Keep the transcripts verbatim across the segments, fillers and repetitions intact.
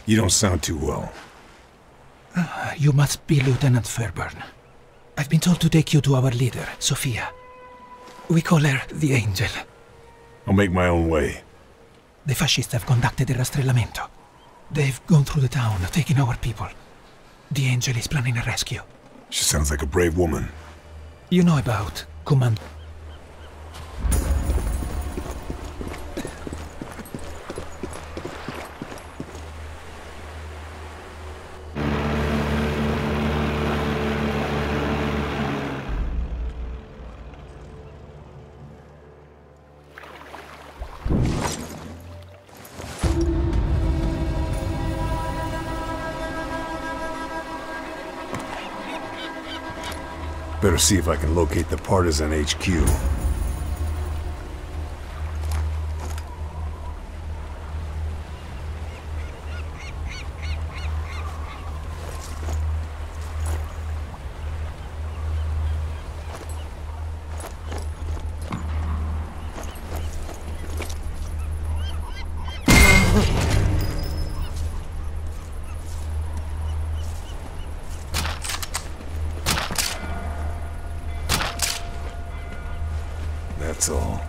You don't sound too well. Uh, you must be Lieutenant Fairburne. I've been told to take you to our leader, Sophia. We call her the Angel. I'll make my own way. The Fascists have conducted a rastrellamento. They've gone through the town, taking our people. The Angel is planning a rescue. She sounds like a brave woman. You know about Command... Better see if I can locate the partisan H Q. That's all.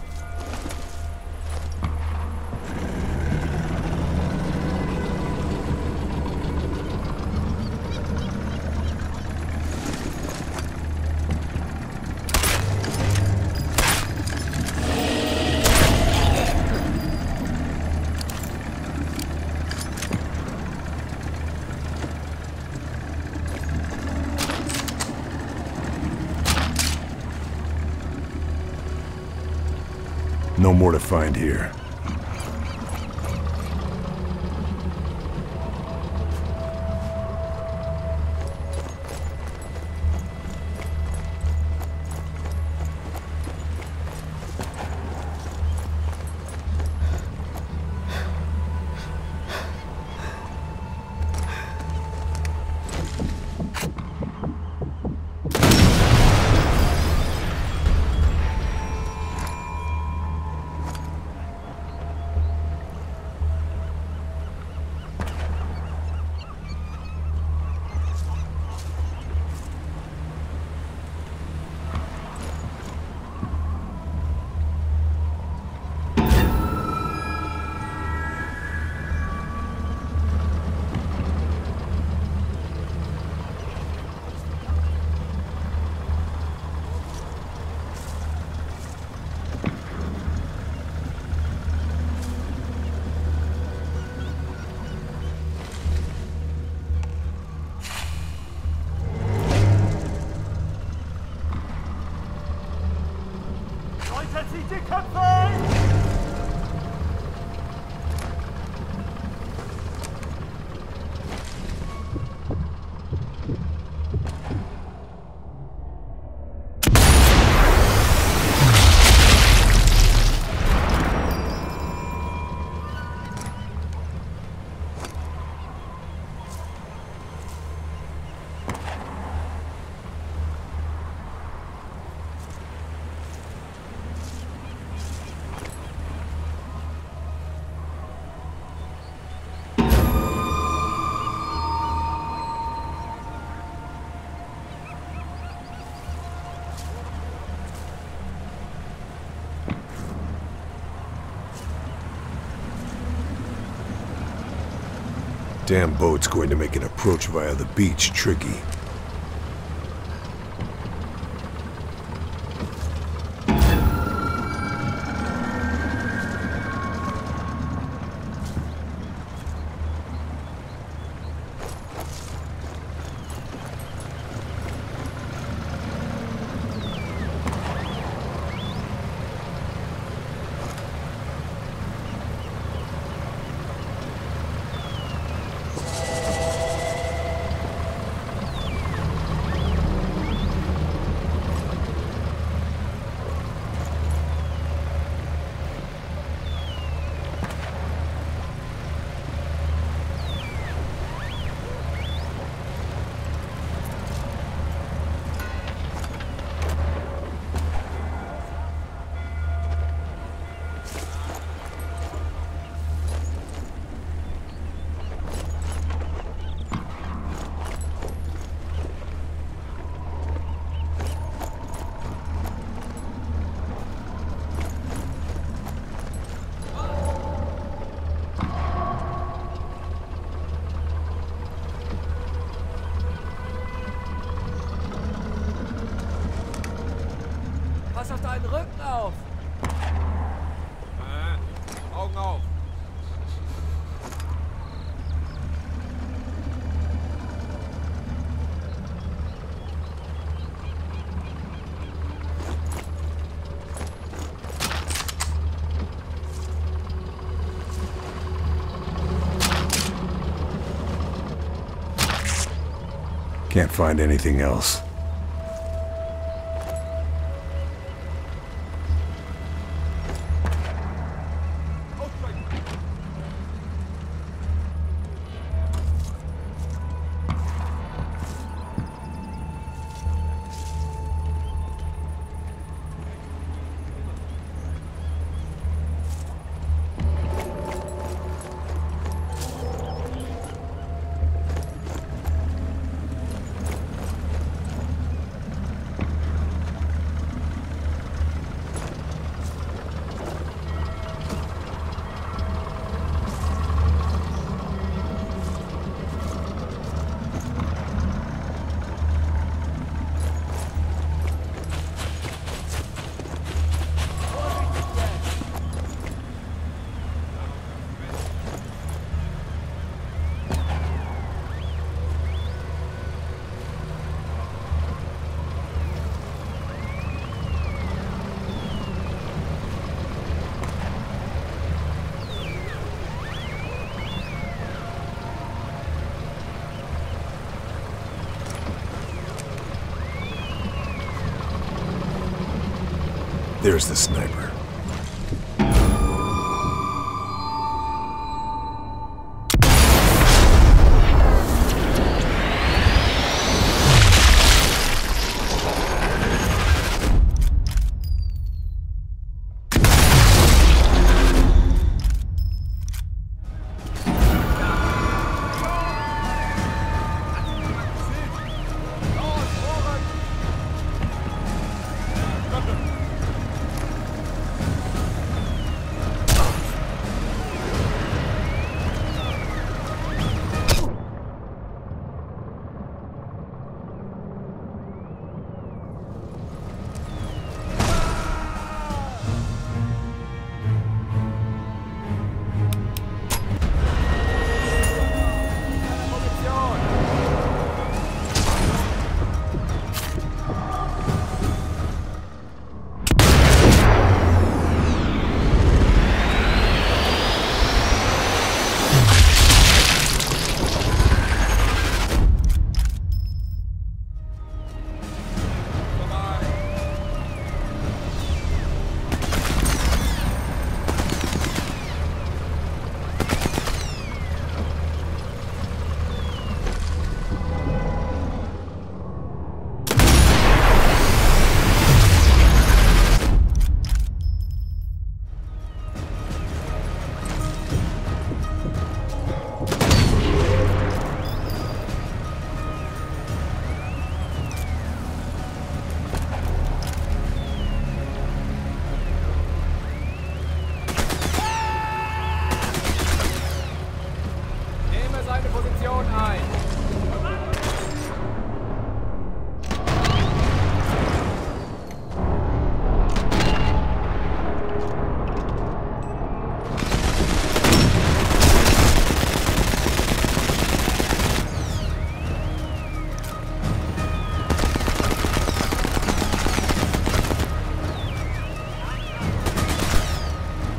No more to find here. Damn boat's going to make an approach via the beach tricky. Pass auf deinen Rücken auf! Äh, Augen auf! Can't find anything else. There's the sniper.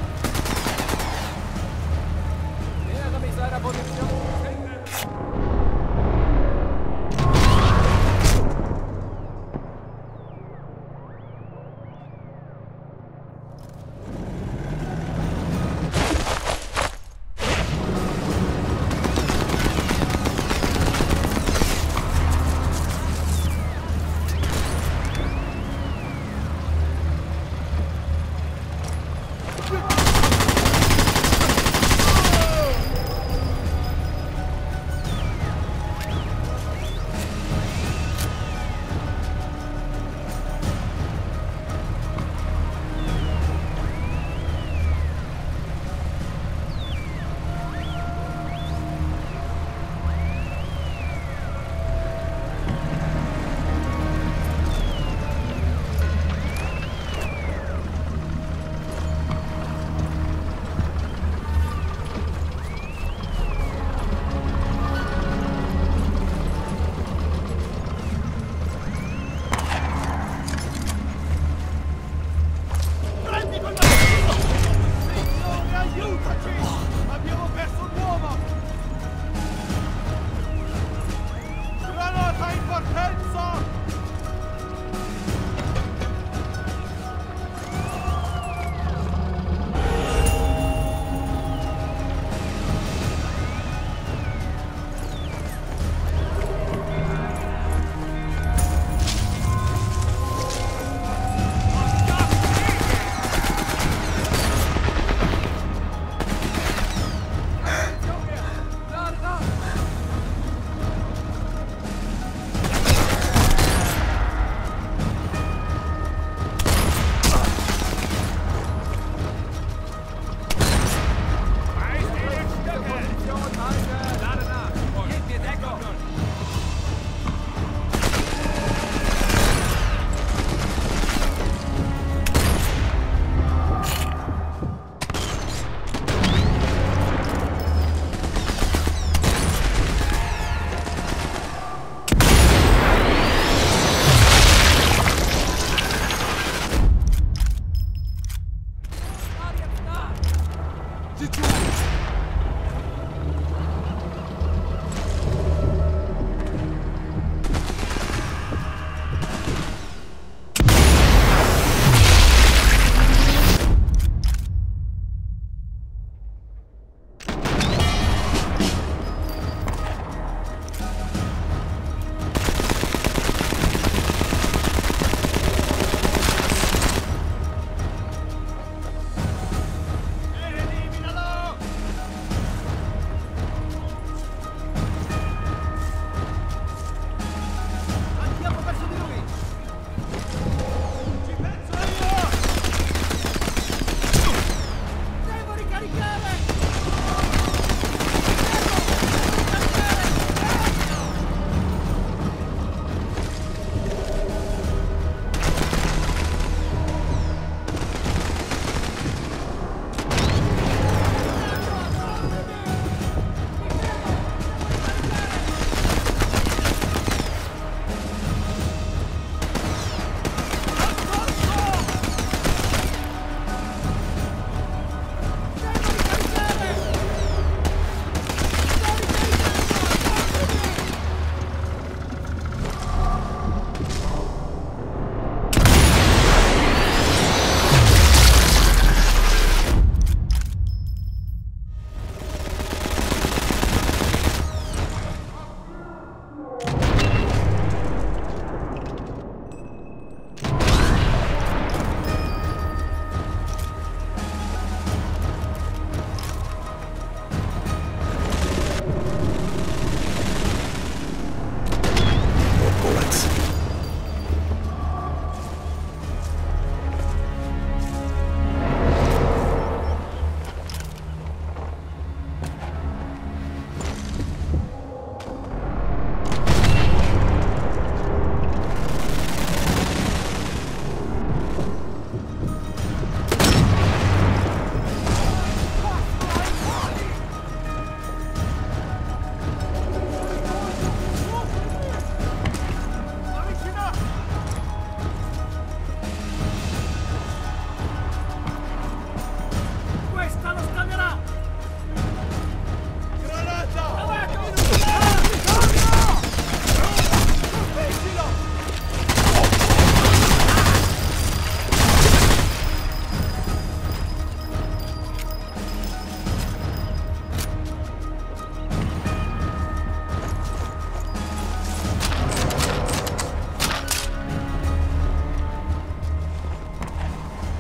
Nähere mich seiner Position.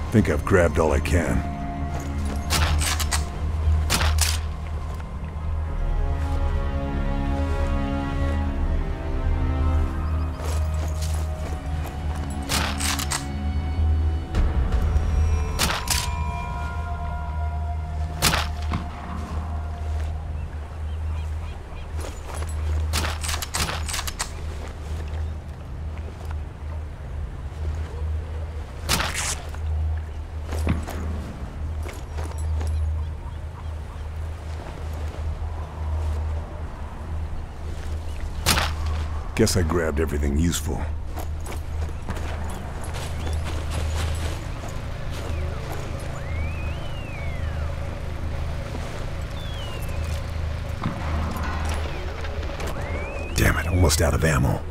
Think I've grabbed all I can. Guess I grabbed everything useful. Damn it, almost out of ammo.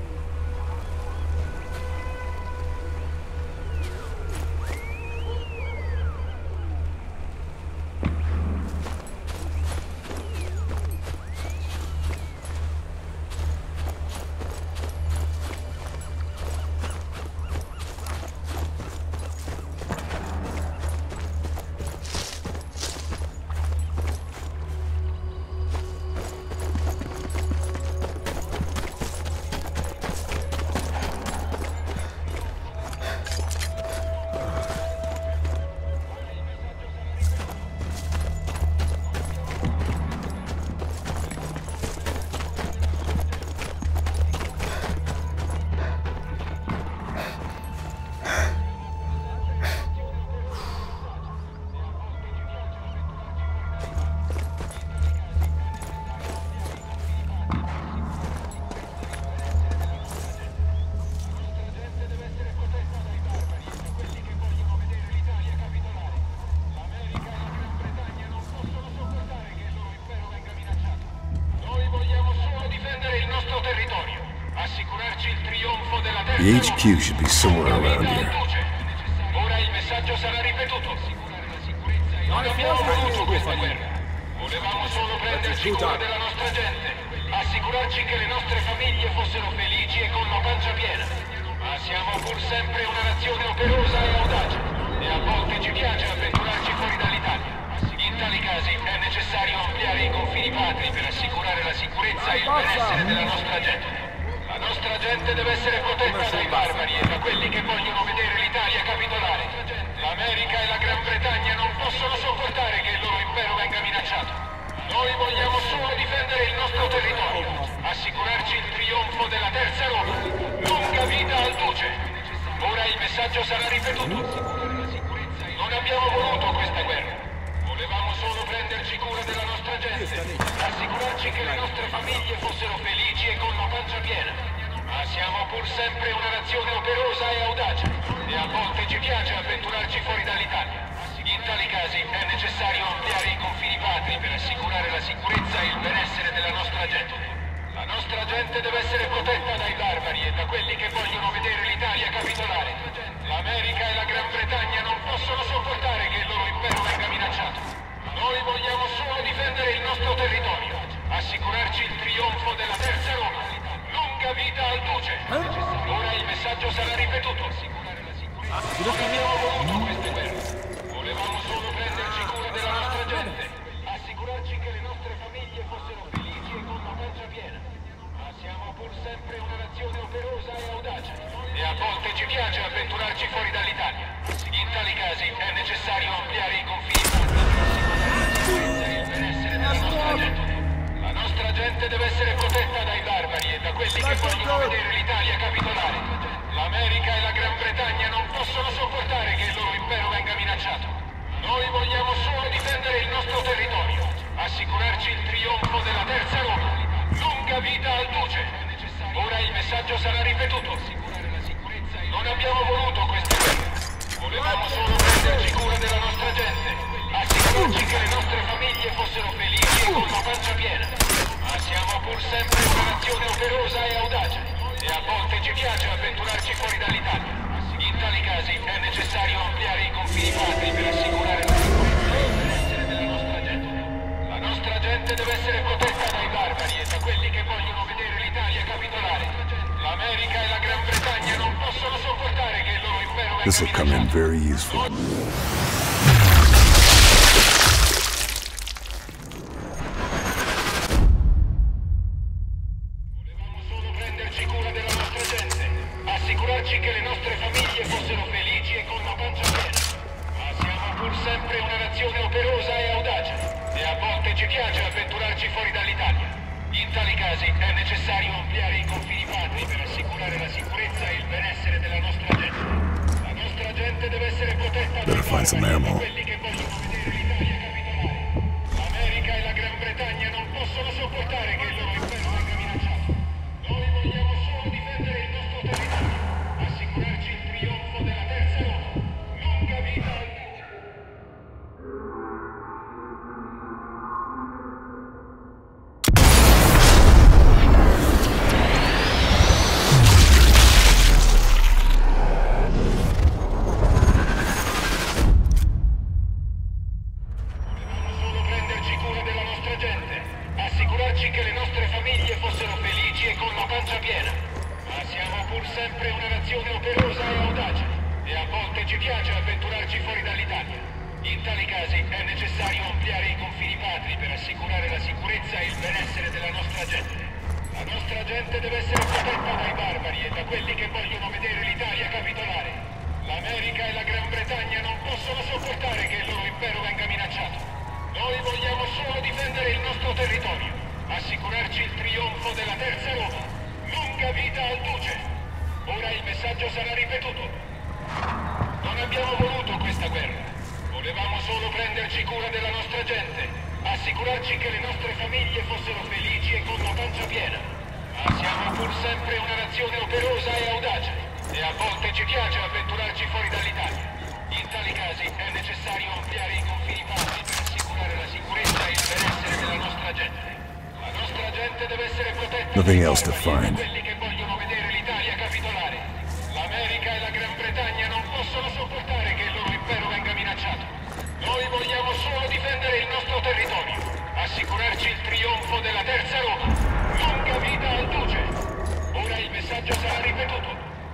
The H Q should be somewhere around here. Ora il messaggio sarà ripetuto. Non abbiamo voluto questa guerra. Volevamo solo prenderci cura della nostra gente, assicurarci che le nostre famiglie fossero felici e con la pancia piena. Ma siamo pur sempre una nazione operosa e audace, e a volte ci piace avventurarci fuori dall'Italia. In tali casi è necessario ampliare i confini patri per assicurare la sicurezza e il benessere della nostra gente. La nostra gente deve essere protetta dai barbari e da quelli che vogliono vedere l'Italia capitolare. L'America e la Gran Bretagna non possono sopportare che il loro impero venga minacciato. Noi vogliamo solo difendere il nostro territorio, assicurarci il trionfo della terza Roma. Lunga vita al Duce! Ora il messaggio sarà ripetuto. Non abbiamo voluto questa guerra. Volevamo solo prenderci cura della nostra gente, assicurarci che le nostre famiglie fossero felici e con la pancia piena. Ma siamo pur sempre una nazione operosa e audace, e a volte ci piace avventurarci fuori dall'Italia. In tali casi è necessario ampliare i confini patri per assicurare la sicurezza e il benessere della nostra gente. La nostra gente deve essere protetta dai barbari e da quelli che vogliono vedere l'Italia capitolare. L'America e la Gran Bretagna non possono sopportare che il loro impero venga minacciato. Noi vogliamo solo difendere il nostro territorio, assicurarci il trionfo della terza Roma. Lunga vita al Duce! Ora il messaggio sarà ripetuto. Non abbiamo voluto queste guerre. Volevamo solo prenderci cura della nostra gente, assicurarci che le nostre famiglie fossero felici e con la pancia piena. Ma siamo pur sempre una nazione operosa e audace, e a volte ci piace avventurarci fuori dall'Italia. In tali casi è necessario ampliare i confini patri per assicurare il benessere della nostra gente. La nostra gente deve essere protetta dai barbari e da quelli che vogliono vedere l'Italia capitolare. L'America e la Gran Bretagna non possono sopportare che il loro impero venga minacciato. Noi vogliamo solo difendere il nostro territorio, assicurarci il trionfo della terza Roma. Lunga vita al Duce! Ora il messaggio sarà ripetuto. Non abbiamo voluto queste guerre. Volevamo solo prenderci cura della nostra gente, assicurarci che le nostre famiglie fossero felici e con la pancia piena. Ma siamo pur sempre una nazione operosa e audace, e a volte ci piace avventurarci fuori dall'Italia. In tali casi è necessario ampliare i confini patri per assicurare la sicurezza e il benessere della nostra gente. La nostra gente deve essere protetta dai barbari e da quelli che vogliono vedere l'Italia capitolare. L'America e la Gran Bretagna non possono sopportare che il loro impero venga This will come in very useful. Che le nostre famiglie fossero felici e con la pancia piena. Ma siamo pur sempre una nazione operosa e audace, e a volte ci piace avventurarci fuori dall'Italia. In tali casi è necessario ampliare i confini patri per assicurare la sicurezza e il benessere della nostra gente. La nostra gente deve essere protetta dai barbari, da quelli che vogliono vedere l'Italia capitolare. L'America e la Gran Bretagna non possono sopportare che il loro impero venga minacciato. Noi vogliamo solo difendere il nostro territorio. Assicurarci il trionfo della terza Roma. Lunga vita al duce. Volevamo solo prenderci cura della nostra gente, assicurarci che le nostre famiglie fossero felici e con la pancia piena. Ma siamo pur sempre una nazione operosa e audace, e a volte ci piace avventurarci fuori dall'Italia. In tali casi è necessario ampliare i confini patri per assicurare la sicurezza e il benessere della nostra gente. La nostra gente deve essere protetta dai barbari e da quelli che vogliono vedere l'Italia capitolare. L'America e la Gran Bretagna non possono sopportare che il loro impero venga minacciato. Noi vogliamo solo difendere il nostro territorio, assicurarci il trionfo della terza Roma. Lunga vita al duce! Ora il messaggio sarà ripetuto. Non abbiamo voluto questa guerra. Volevamo solo prenderci cura della nostra gente, assicurarci che le nostre famiglie fossero felici e con la pancia piena. Ma siamo pur sempre una nazione operosa e audace, e a volte ci piace avventurarci fuori dall'Italia. In tali casi è necessario ampliare i confini patri per assicurare la sicurezza e il benessere della nostra gente. La nostra gente deve essere protetta Nothing dai else to barbari e da find. quelli che vogliono vedere l'Italia capitolare. L'America e la Gran Bretagna non possono sopportare che il loro impero venga minacciato. Noi vogliamo solo difendere il nostro territorio, assicurarci il trionfo della terza Roma. Lunga vita al duce! Ora il messaggio sarà ripetuto.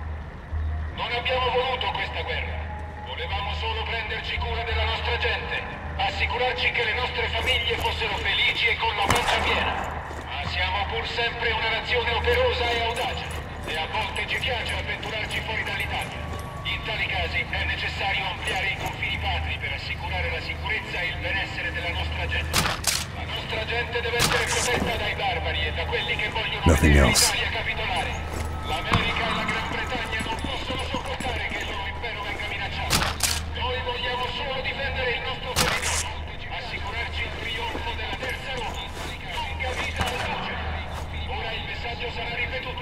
Non abbiamo voluto questa guerra. Volevamo solo prenderci cura della nostra gente, assicurarci che le nostre famiglie fossero felici e con la pancia piena. Ma siamo pur sempre una nazione operosa e audace, e a volte ci piace avventurarci fuori dall'Italia. In tali casi è necessario ampliare i confini patri per assicurare la sicurezza e il benessere della nostra gente. La nostra gente deve essere protetta dai barbari e da quelli che vogliono Nothing vedere else. l'Italia capitolare. L'America e la Gran Bretagna non possono sopportare che il loro impero venga minacciato. Noi vogliamo solo difendere il nostro territorio, assicurarci il trionfo della terza Roma. Lunga vita al duce! Ora il messaggio sarà ripetuto.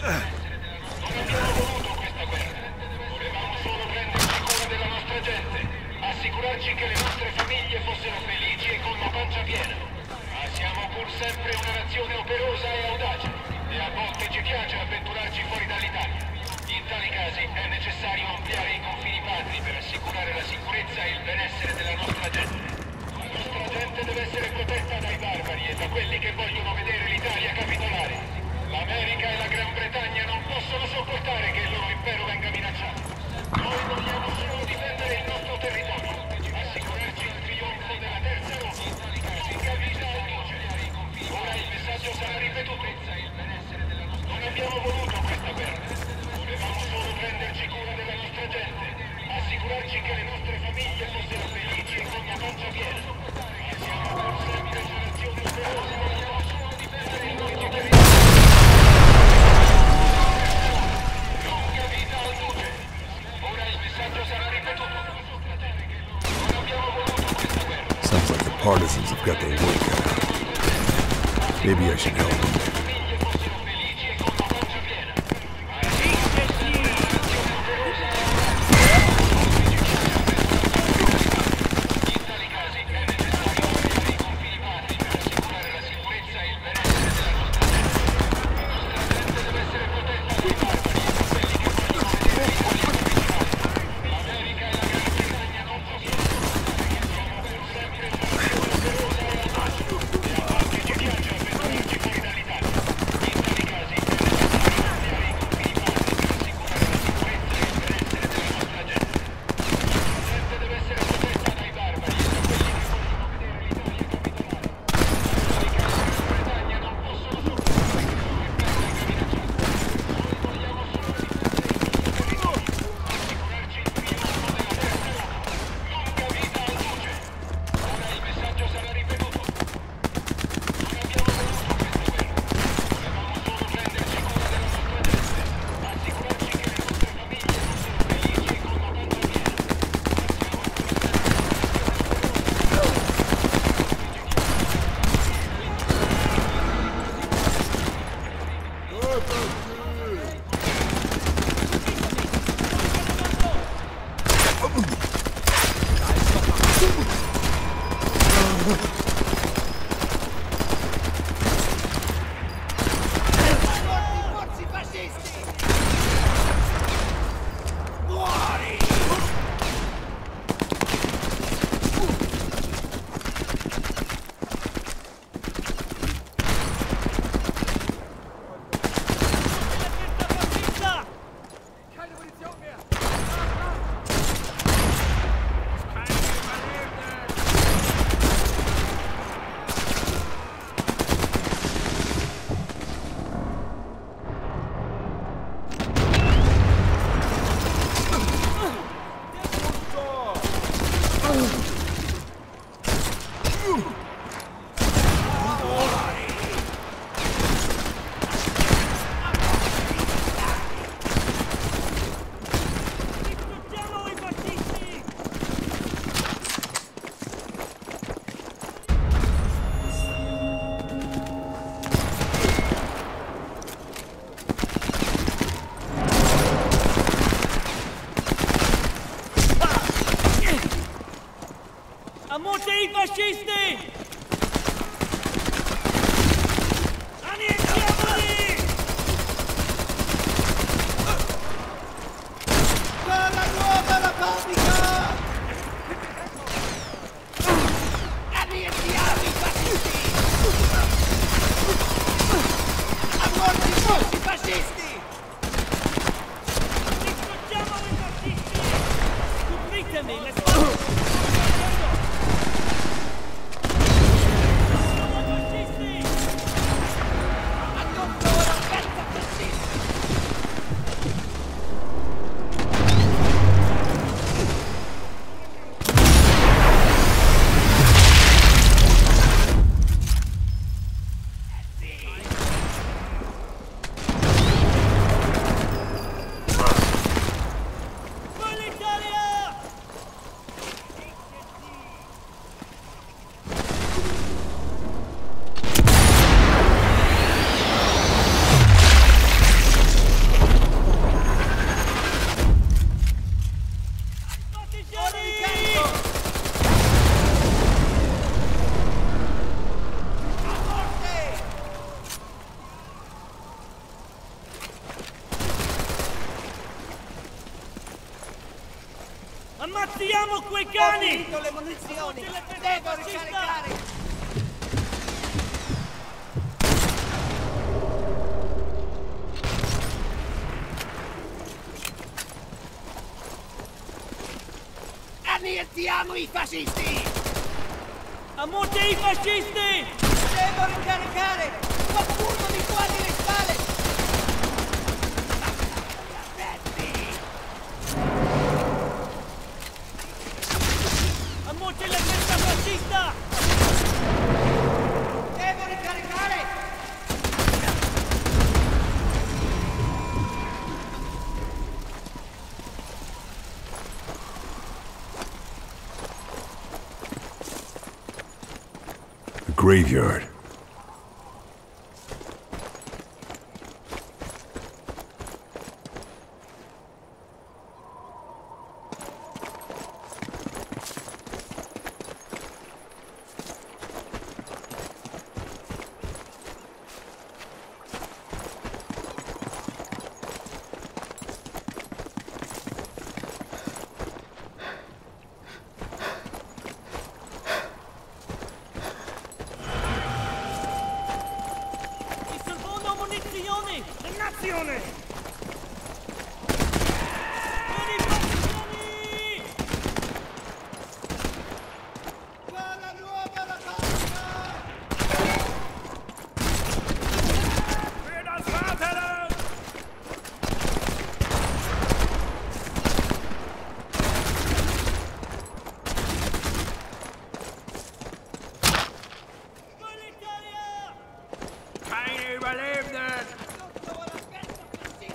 Non abbiamo voluto questa guerra. Volevamo solo prenderci cura della nostra gente, assicurarci che le nostre famiglie fossero felici e con la pancia piena. Ma siamo pur sempre una nazione operosa e audace, e a volte ci piace avventurarci fuori dall'Italia. In tali casi è necessario ampliare i confini patri per assicurare la sicurezza e il benessere della nostra gente. La nostra gente deve essere protetta dai barbari e da quelli che vogliono vedere l'Italia capitolare. L'America e la Gran Bretagna non possono sopportare che il loro impero venga minacciato. Noi vogliamo solo difendere il nostro territorio, assicurarci il trionfo della terza Roma. Lunga vita al duce! Ora il messaggio sarà ripetuto. Non abbiamo voluto questa guerra. Volevamo solo prenderci cura della nostra gente, assicurarci che le nostre famiglie fossero felici e con la pancia piena. Ma siamo pur sempre una nazione operosa, vogliamo solo difendere il nostro territorio. Lunga vita al duce! Ora il messaggio sarà ripetuto. Non abbiamo voluto questa guerra. Sounds like the partisans have got their work cut out. Maybe I should help them. Famiglie fossero felici e con la pancia piena. In tali casi è necessario ampliare i confini patri per assicurare la sicurezza e il benessere della nostra gente. La nostra gente deve essere protetta dai barbari e da quelli che vogliono vedere l'Italia capitolare. L'America e la Gran Bretagna non possono sopportare che siamo pur sempre una nazione operosa e audace, e a volte ci piace avventurarci fuori dall'Italia. Forzi fascisti! Muori! A morte i fascisti! Annientiamoli! Guarda nuova la fabbrica! Annientiamo i fascisti! A morte i forti fascisti! Distruggiamo i fascisti! Copritemi le spalle! Ammazziamo quei cani! Ho finito le munizioni! Devo ricaricare! Annientiamo i fascisti! A morte i fascisti! Devo ricaricare! Qualcuno mi guardi le spalle! A morte la testa fascista! Devo ricaricare! A graveyard. Munizioni! Dannazione! Vieni, partigiani! Guarda nuova la fabbrica! Für das Vaterland! Keine Überlebenden! Tutto alla festa fascista!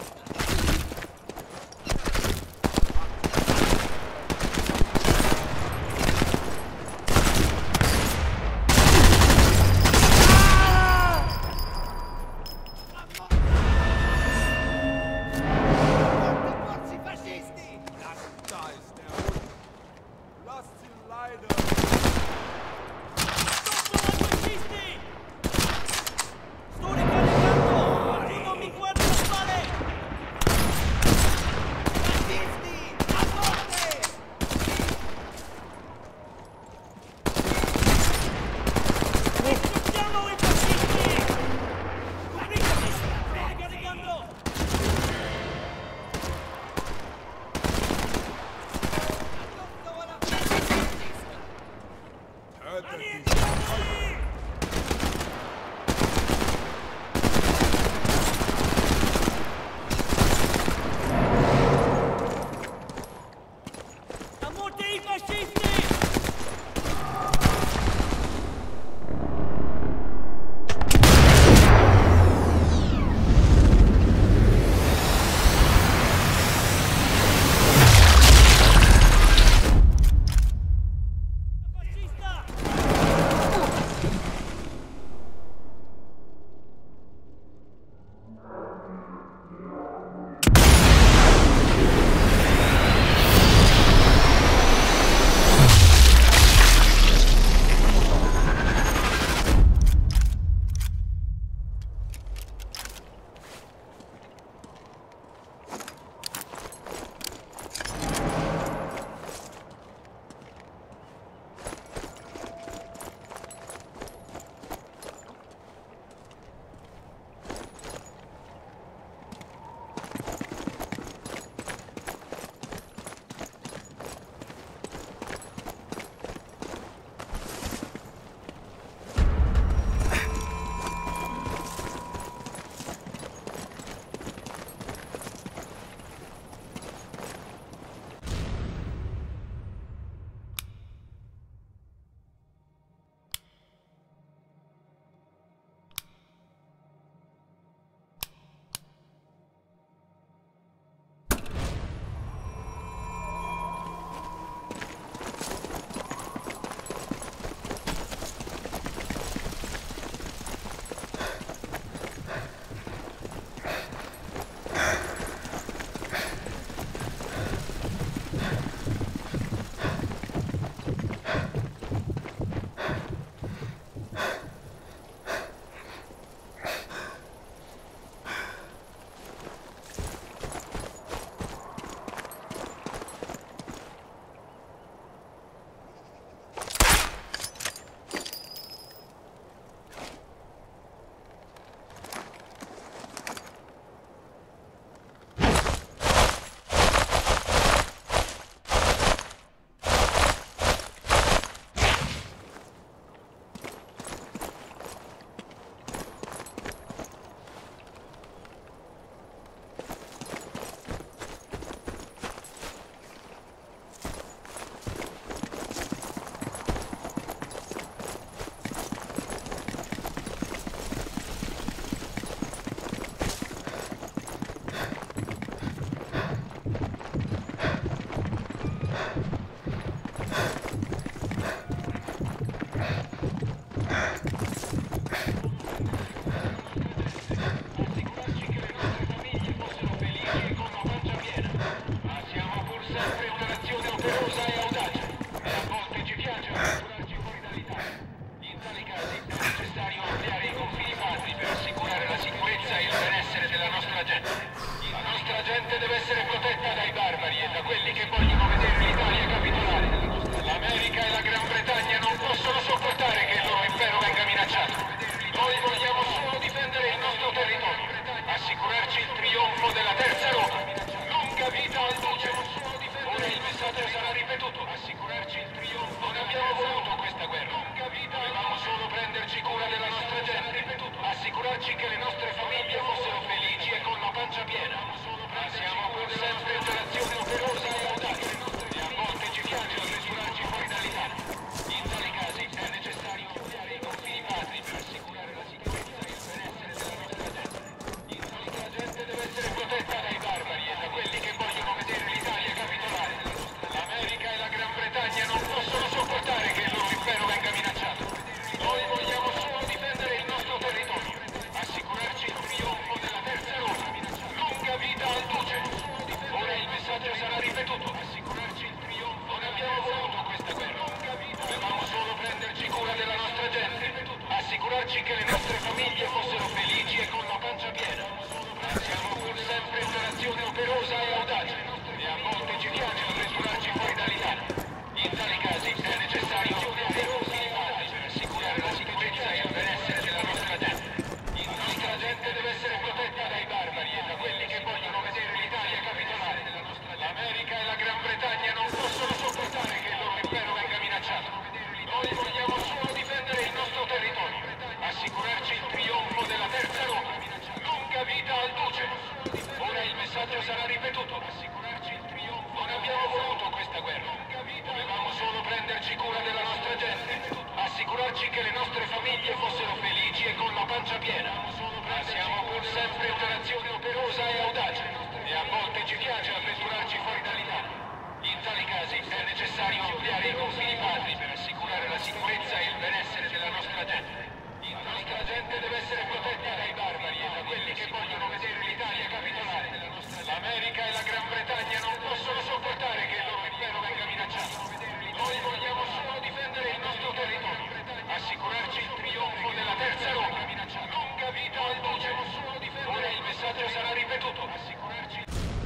nostra gente. La nostra gente deve essere protetta dai barbari e da quelli che vogliono vedere l'Italia capitolare. L'America e la Gran Bretagna non possono sopportare che il loro impero venga minacciato. Noi vogliamo solo difendere il nostro territorio, assicurarci il trionfo della terza Roma. Lunga vita al duce. Ora il messaggio sarà ripetuto, assicurarci il trionfo. Non abbiamo voluto questa guerra. Lunga vita, volevamo solo prenderci cura della nostra gente. Ripetuto, assicurarci che le nostre famiglie fossero felici e con la pancia piena. Ma siamo pur sempre operazione operosa e audace. E a volte ci piace avventurarci fuori dall'Italia. In tali casi è necessario ampliare i confini patri per assicurare la sicurezza e il benessere della nostra gente. In tali casi la gente deve essere protetta dai barbari e da quelli che vogliono vedere l'Italia capitolare. L'America e la Gran Bretagna non possono sopportare che il loro impero venga minacciato. Noi vogliamo solo difendere il nostro territorio, assicurarci il trionfo della terza Roma. Lunga vita al duce. Ora il messaggio sarà ripetuto, assicurarci il trionfo. Non abbiamo voluto questa guerra. Volevamo solo prenderci cura della nostra gente, assicurarci che le nostre famiglie fossero felici e con la pancia piena. Ma siamo pur sempre un'azione operosa e audace, e a volte ci piace avventurarci fuori dall'Italia. In tali casi è necessario ampliare i confini patri per assicurare la sicurezza e il benessere della nostra gente. In tali casi la gente deve essere protetta dai barbari e da quelli che vogliono vedere l'Italia capitolare. L'America e la Gran Bretagna non possono sopportare che il loro impero venga minacciato. Noi vogliamo solo difendere il nostro territorio, assicurarci il trionfo della terza Roma. Lunga vita al duce. Ora il messaggio sarà ripetuto, assicurarci il trionfo. Non abbiamo voluto questa guerra. Volevamo solo prenderci cura della nostra gente, assicurarci che le nostre famiglie fossero felici e con la pancia piena. Ma siamo pur sempre un'azione operosa e audace, e a volte ci piace avventurarci fuori dall'Italia. In tali casi è necessario ampliare i confini patri per assicurare la sicurezza e il benessere della nostra gente. In tali casi la gente deve essere protetta dai barbari e da quelli che vogliono vedere l'Italia capitolare. L'America e la Gran Bretagna non possono sopportare che il loro impero venga minacciato. Noi vogliamo solo difendere il nostro territorio, assicurarci il trionfo della terza Roma. Lunga vita al duce. Ora il messaggio sarà ripetuto, assicurarci.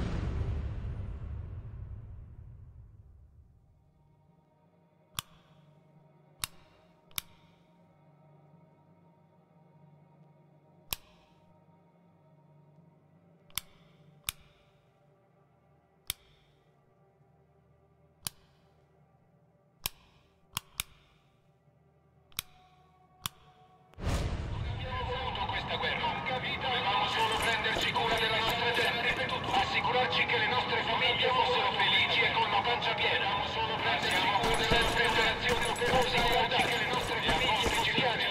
Volevamo solo prenderci cura della nostra gente, assicurarci che le nostre famiglie fossero felici e con la pancia piena. Siamo pur sempre un'azione operosa e audace, che le nostre famiglie ci piace.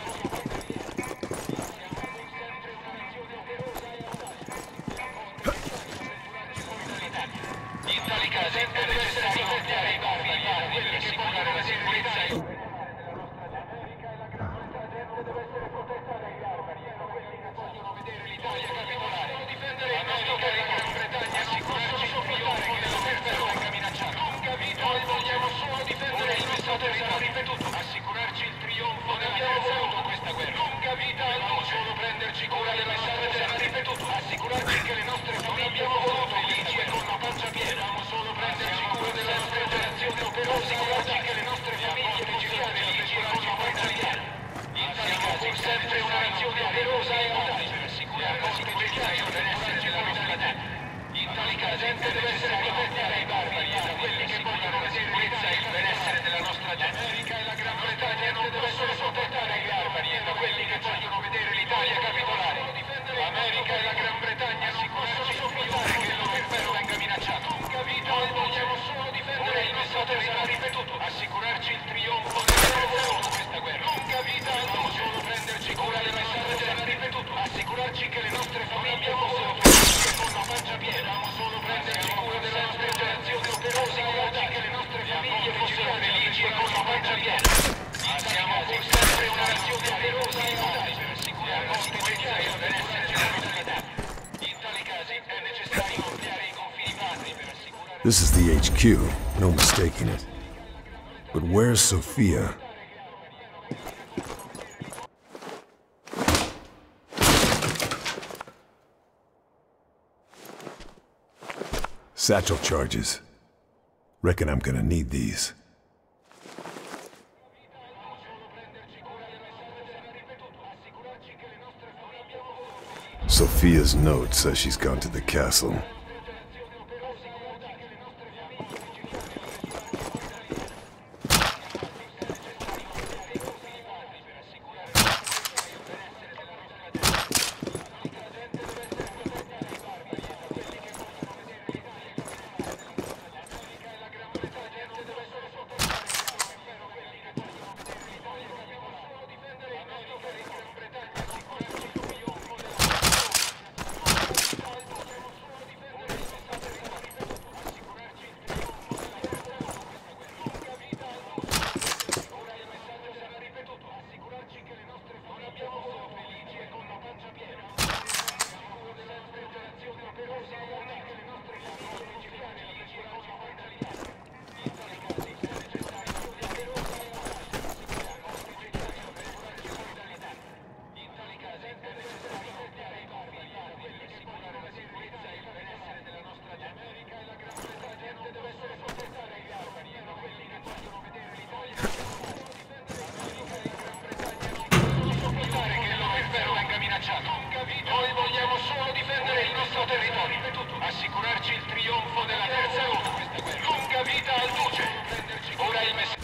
In tali casi è necessario ampliare i barbari e quelli che vogliono la sicurezza e l'Italia capitolare, difendere il nostro territorio. La Gran Bretagna assicurarci il trionfo della terza Roma venga minacciata. Lunga vita, noi vogliamo solo difendere il nostro territorio. Ripetuto, assicurarci il trionfo. Non abbiamo voluto questa guerra. Lunga vita, dobbiamo solo prenderci cura del messaggio. Sarà ripetuto, assicurarci che le nostre famiglie fossero felici e con la pancia piena. Dobbiamo solo prenderci cura della nostra operazione operosa, assicurarci che le nostre famiglie fossero felici e con la pancia piena. In tali casi sempre una nazione operosa e audace per assicurare la sicurezza e il benessere della nostra gente. In tali casi la gente deve essere protetta dai barbari e da quelli che vogliono la sicurezza e il benessere della nostra gente. L'America e la Gran Bretagna non possono sopportare i barbari e da quelli che vogliono vedere l'Italia capitolare. L'America e la Gran Bretagna non possono sopportare che il loro impero venga minacciato. Noi vogliamo solo difendere il messaggio. Sarà ripetuto, assicurarci il trionfo della terza Roma. Questa guerra. Lunga vita, dobbiamo solo prenderci cura del messaggio. Sarà ripetuto, assicurarci che le nostre famiglie fossero felici e con la pancia piena. Dobbiamo solo prenderci cura della nostra operazione operosa, assicurarci che le nostre famiglie fossero felici e con la pancia piena. Ma siamo pur sempre una nazione operosa e audace per assicurare la sicurezza e il benessere della nostra gente. In tali casi è necessario ampliare i confini patri per assicurare. This is the H Q, no mistaking it. But where's Sophia? Satchel charges. Reckon I'm gonna need these. Sophia's note says she's gone to the castle. Noi vogliamo solo difendere il nostro territorio, assicurarci il trionfo della terza ora. Lunga vita al duce. Ora il messaggio.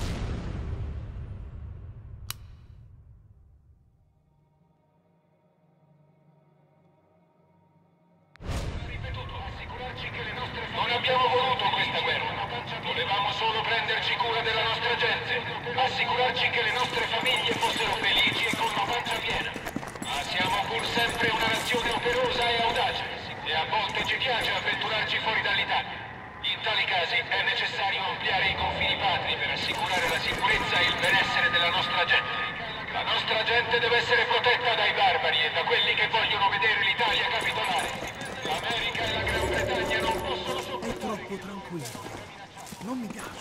Assicurarci che le nostre famiglie... Non abbiamo voluto questa guerra. Volevamo solo prenderci cura della nostra gente, assicurarci che le nostre famiglie fossero felici e con la pancia piena. Ma siamo pur sempre una nazione operosa e audace, e a volte ci piace avventurarci fuori dall'Italia. In tali casi è necessario ampliare i confini patri per assicurare la sicurezza e il benessere della nostra gente. La nostra gente deve essere protetta dai barbari e da quelli che vogliono vedere l'Italia capitolare. L'America e la Gran Bretagna non possono sopportare... È troppo tranquillo. Non mi piace.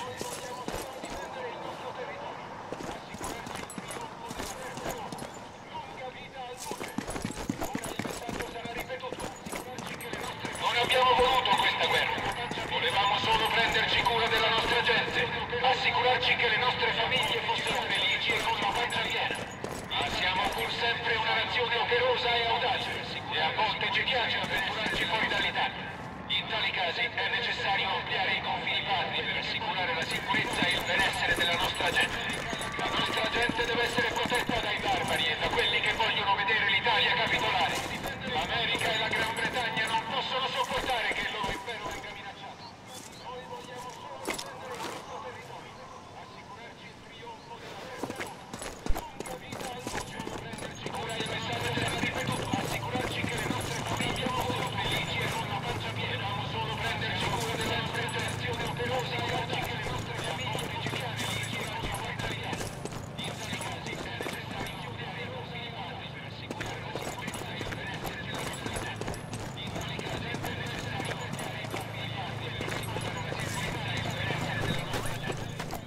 Non abbiamo voluto questa guerra. Volevamo solo prenderci cura della nostra gente, assicurarci che le nostre famiglie fossero felici e con la pancia piena. Ma siamo pur sempre una nazione operosa e audace, e a volte ci piace avventurarci fuori dall'Italia. In tali casi è necessario ampliare i confini patri per assicurare la sicurezza e il benessere della nostra gente. La nostra gente deve essere protetta dai barbari e da quelli che vogliono vedere l'Italia capitolare. L'America e la Gran Bretagna non possono sopportare che il loro impero venga minacciato. Noi vogliamo solo difendere il nostro territorio, assicurarci il trionfo della terza ora. Lunga vita al duce, prenderci cura il messaggio sarà ripetuto, assicurarci che le nostre famiglie fossero felici e con la pancia piena. Dobbiamo solo prenderci cura della nostra generazione operosa e oggi che le nostre famiglie ricercare e assicurarci fuori dall'Italia. In tali casi è necessario chiudere i confini patri per assicurare la sicurezza e il benessere della nostra gente. In tali casi è necessario ampliare i confini patri per assicurare la sicurezza e il benessere della nostra gente.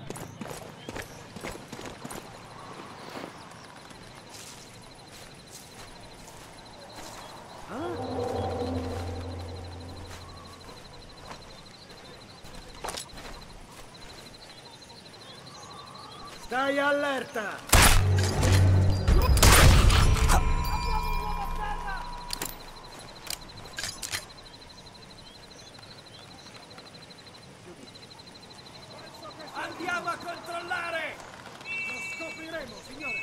Stai allerta! Andiamo a controllare! Lo scopriremo, signore!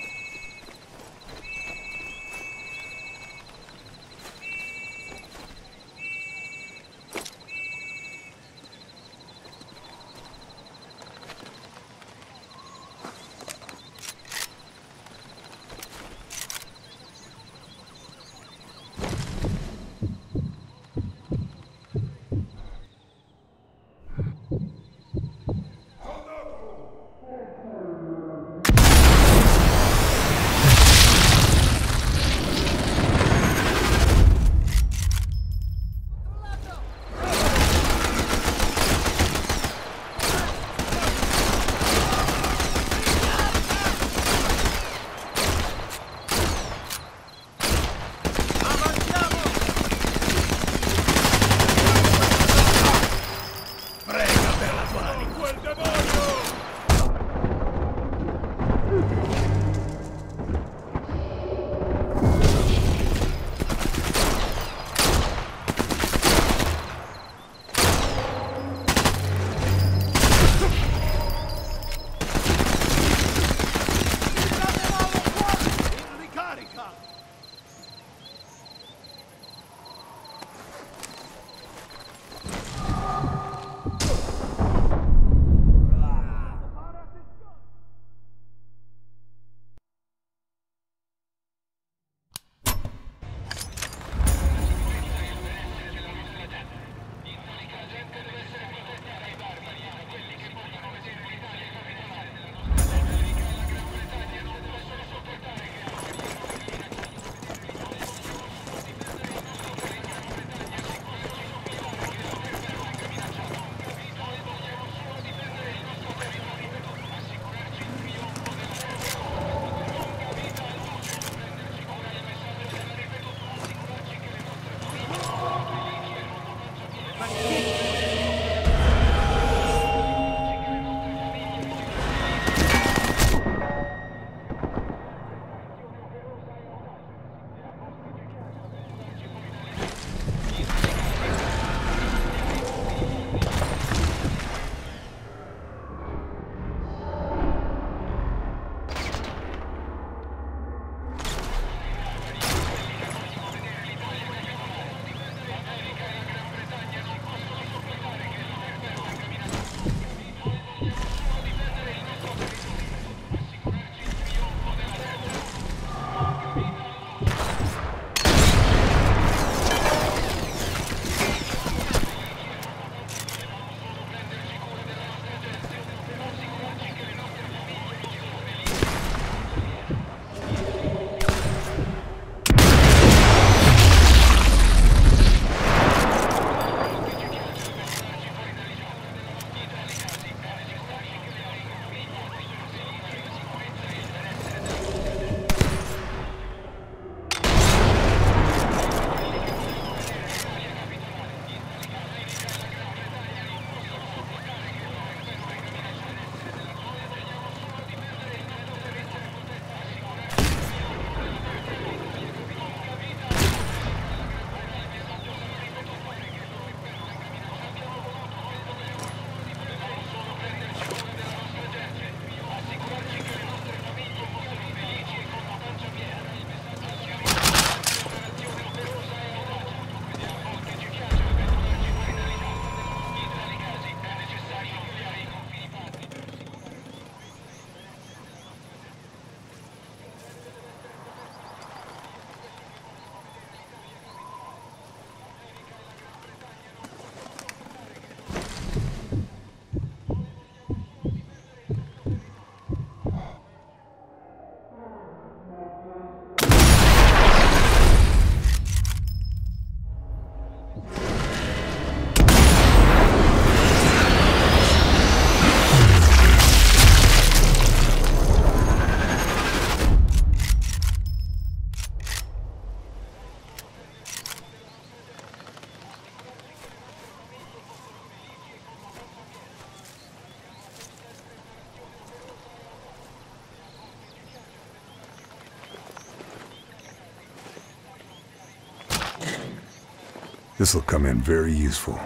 This'll come in very useful.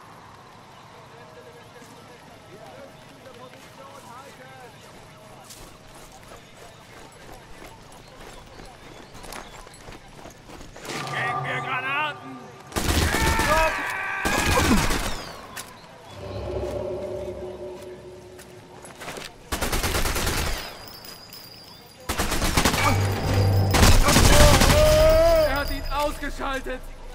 Ausgeschaltet!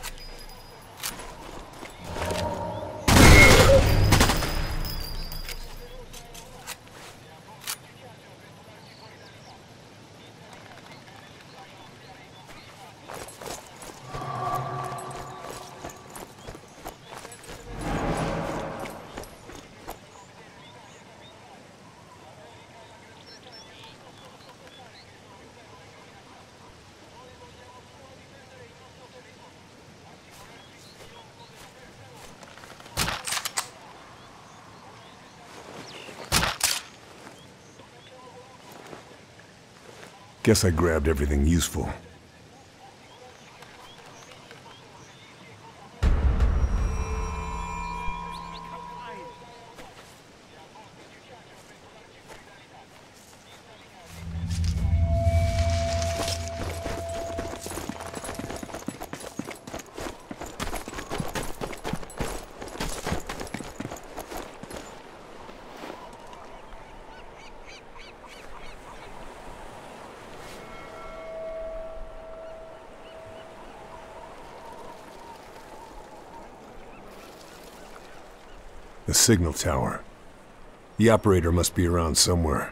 Guess I grabbed everything useful. The signal tower. The operator must be around somewhere.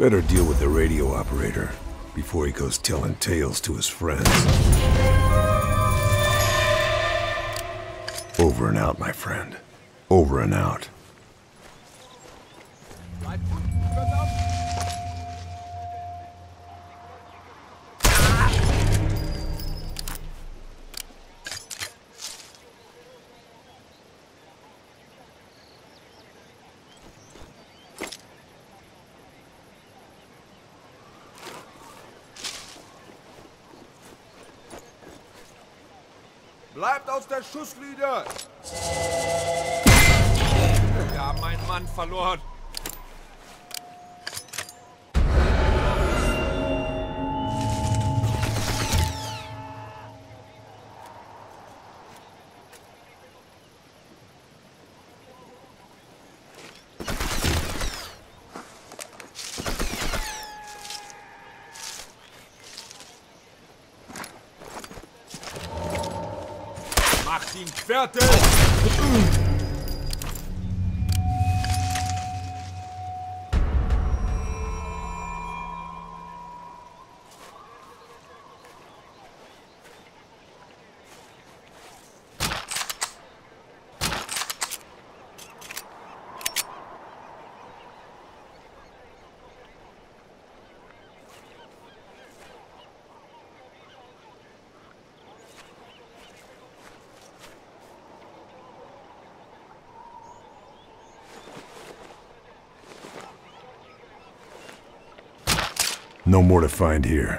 Better deal with the radio operator before he goes telling tales to his friends. Over and out, my friend. Over and out. Bleibt aus der Schusslinie! Wir haben einen Mann verloren. Macht ihn fertig! No more to find here.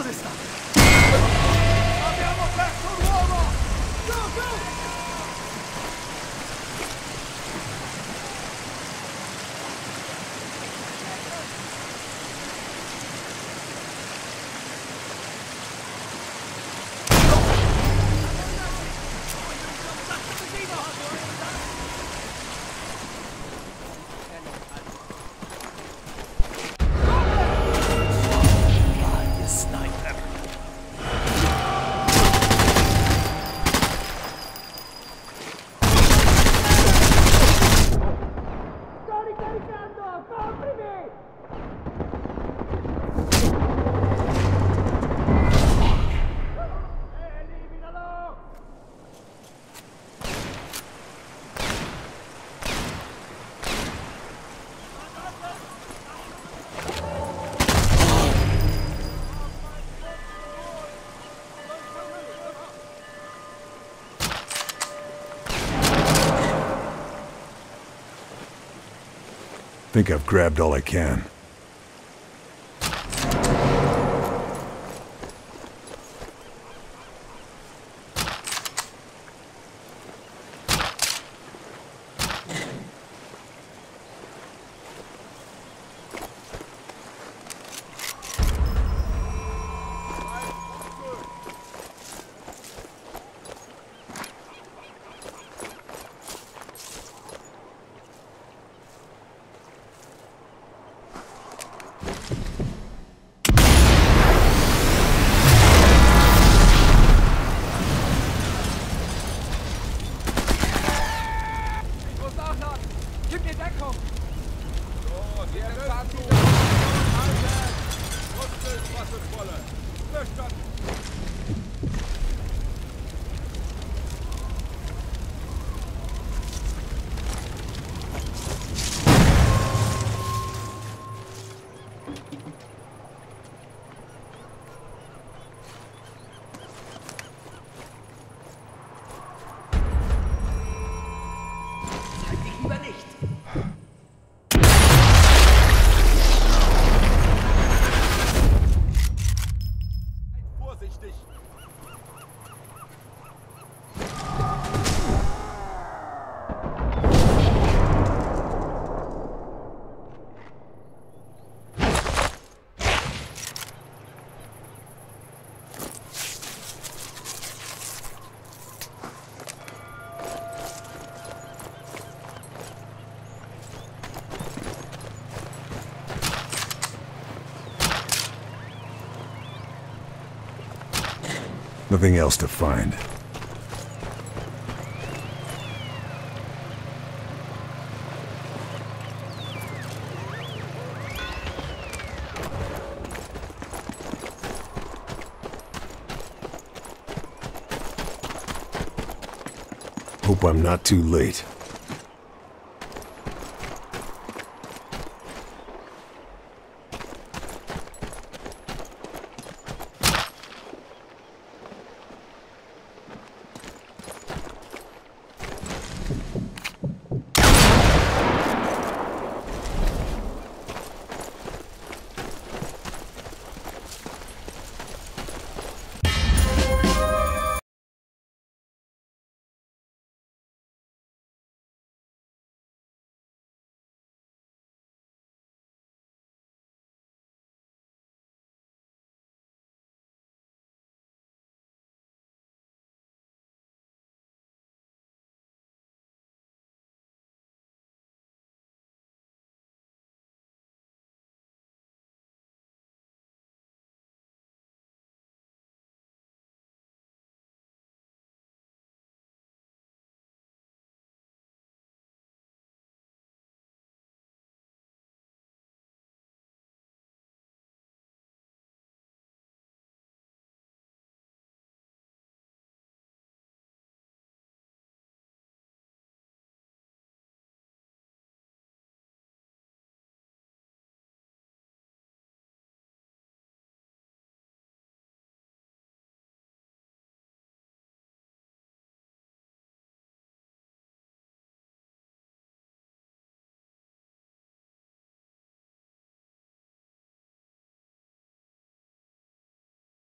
Dove sta? Abbiamo perso un uomo! Go, go! Think I've grabbed all I can. Nothing else to find. Hope I'm not too late.